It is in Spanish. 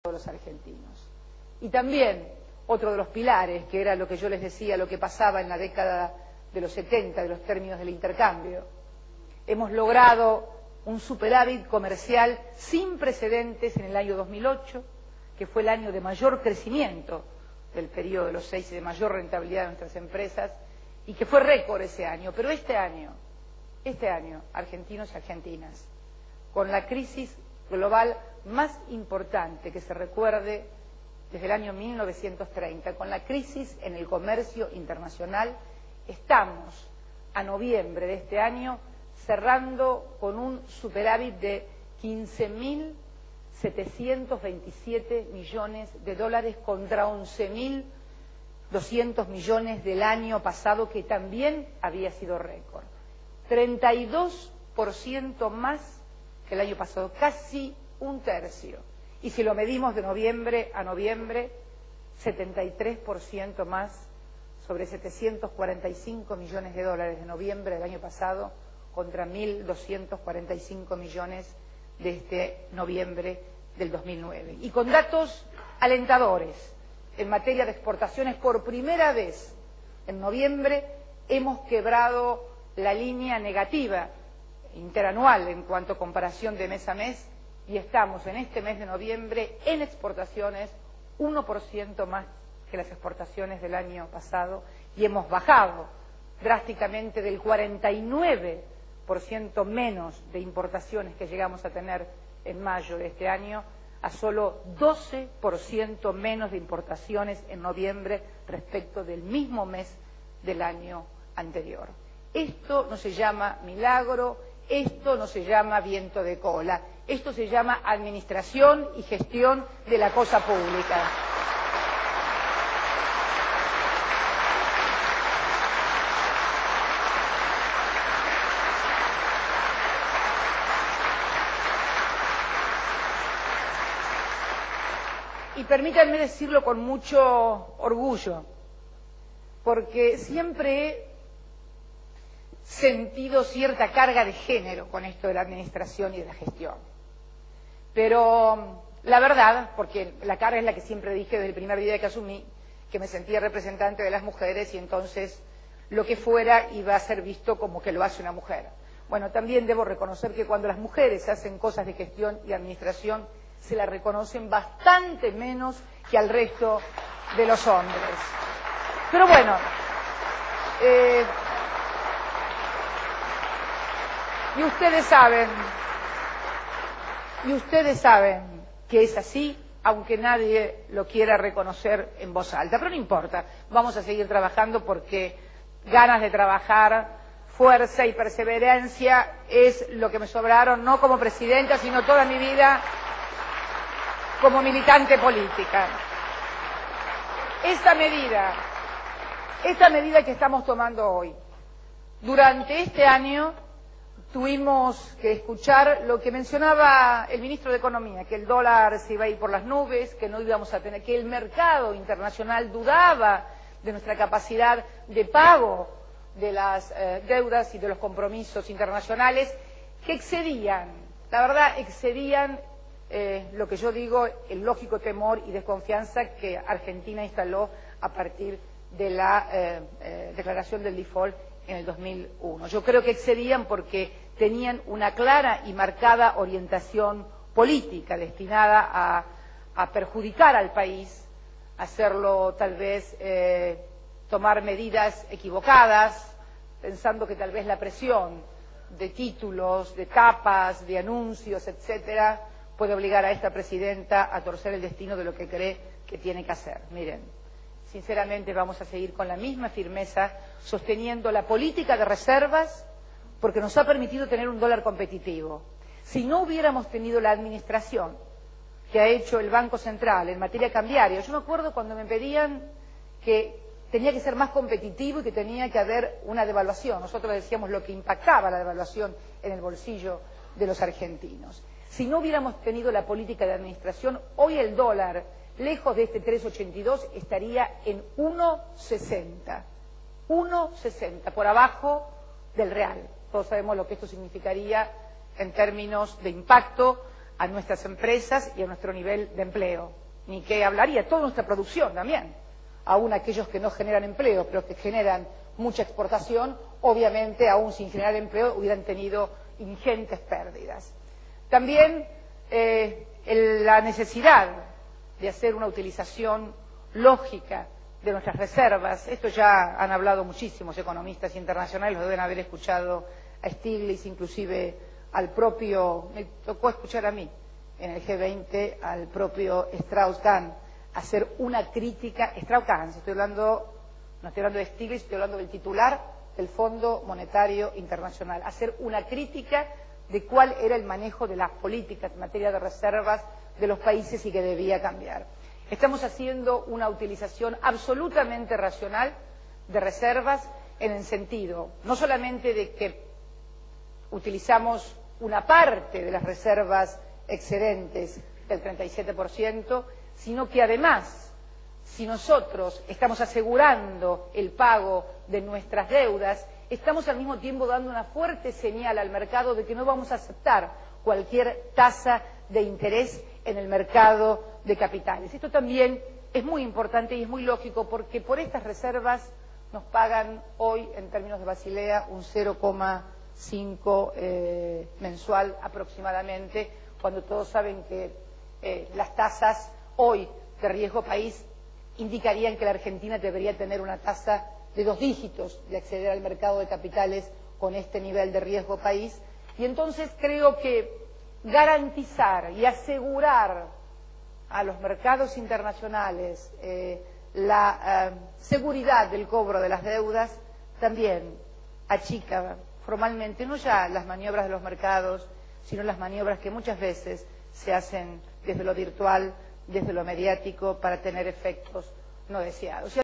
los argentinos. Y también otro de los pilares, que era lo que yo les decía, lo que pasaba en la década de los 70, de los términos del intercambio. Hemos logrado un superávit comercial sin precedentes en el año 2008, que fue el año de mayor crecimiento del periodo de los 6 y de mayor rentabilidad de nuestras empresas, y que fue récord ese año. Pero este año, argentinos y argentinas, con la crisis global más importante que se recuerde desde el año 1930, con la crisis en el comercio internacional, estamos a noviembre de este año cerrando con un superávit de 15.727 millones de dólares contra 11.200 millones del año pasado, que también había sido récord. 32% más que el año pasado, casi un tercio. Y si lo medimos de noviembre a noviembre, 73% más, sobre 745 millones de dólares de noviembre del año pasado contra 1.245 millones de este noviembre del 2009. Y con datos alentadores en materia de exportaciones, por primera vez en noviembre hemos quebrado la línea negativa interanual en cuanto a comparación de mes a mes, y estamos en este mes de noviembre en exportaciones 1% más que las exportaciones del año pasado, y hemos bajado drásticamente del 49% menos de importaciones que llegamos a tener en mayo de este año a solo 12% menos de importaciones en noviembre respecto del mismo mes del año anterior. Esto no se llama milagro, esto no se llama viento de cola, esto se llama administración y gestión de la cosa pública. Y permítanme decirlo con mucho orgullo, porque siempre he sentido cierta carga de género con esto de la administración y de la gestión. Pero la verdad, porque la carga es la que siempre dije desde el primer día que asumí, que me sentía representante de las mujeres y entonces lo que fuera iba a ser visto como que lo hace una mujer. Bueno, también debo reconocer que cuando las mujeres hacen cosas de gestión y administración, se la reconocen bastante menos que al resto de los hombres. Pero bueno, y ustedes saben que es así, aunque nadie lo quiera reconocer en voz alta. Pero no importa, vamos a seguir trabajando porque ganas de trabajar, fuerza y perseverancia es lo que me sobraron, no como presidenta, sino toda mi vida como militante política. Esta medida que estamos tomando hoy, durante este año tuvimos que escuchar lo que mencionaba el ministro de Economía, que el dólar se iba a ir por las nubes, que no íbamos a tener, que el mercado internacional dudaba de nuestra capacidad de pago de las deudas y de los compromisos internacionales, que excedían, la verdad, excedían lo que yo digo, el lógico temor y desconfianza que Argentina instaló a partir de la declaración del default en el 2001. Yo creo que excedían porque tenían una clara y marcada orientación política destinada a perjudicar al país, hacerlo tal vez tomar medidas equivocadas, pensando que tal vez la presión de títulos, de tapas, de anuncios, etcétera, puede obligar a esta presidenta a torcer el destino de lo que cree que tiene que hacer. Miren, sinceramente vamos a seguir con la misma firmeza, sosteniendo la política de reservas, porque nos ha permitido tener un dólar competitivo. Si no hubiéramos tenido la administración que ha hecho el Banco Central en materia cambiaria, yo me acuerdo cuando me pedían que tenía que ser más competitivo y que tenía que haber una devaluación. Nosotros decíamos lo que impactaba la devaluación en el bolsillo de los argentinos. Si no hubiéramos tenido la política de administración, hoy el dólar, lejos de este 3,82, estaría en 1,60. 1,60, por abajo del real. Todos sabemos lo que esto significaría en términos de impacto a nuestras empresas y a nuestro nivel de empleo. Ni qué hablaría, toda nuestra producción también. Aún aquellos que no generan empleo, pero que generan mucha exportación, obviamente, aún sin generar empleo, hubieran tenido ingentes pérdidas. También la necesidad de hacer una utilización lógica de nuestras reservas. Esto ya han hablado muchísimos economistas internacionales, lo deben haber escuchado a Stiglitz, inclusive al propio, me tocó escuchar a mí en el G20, al propio Strauss-Kahn, hacer una crítica, Strauss-Kahn, no estoy hablando de Stiglitz, estoy hablando del titular del Fondo Monetario Internacional, hacer una crítica de cuál era el manejo de las políticas en materia de reservas de los países y que debía cambiar. Estamos haciendo una utilización absolutamente racional de reservas en el sentido, no solamente de que utilizamos una parte de las reservas excedentes del 37%, sino que además, si nosotros estamos asegurando el pago de nuestras deudas, estamos al mismo tiempo dando una fuerte señal al mercado de que no vamos a aceptar cualquier tasa de interés en el mercado de capitales. Esto también es muy importante y es muy lógico porque por estas reservas nos pagan hoy, en términos de Basilea, un 0,5 mensual aproximadamente, cuando todos saben que las tasas hoy de riesgo país indicarían que la Argentina debería tener una tasa de 2 dígitos de acceder al mercado de capitales con este nivel de riesgo país. Y entonces creo que garantizar y asegurar a los mercados internacionales la seguridad del cobro de las deudas también achica formalmente no ya las maniobras de los mercados, sino las maniobras que muchas veces se hacen desde lo virtual, desde lo mediático, para tener efectos no deseados.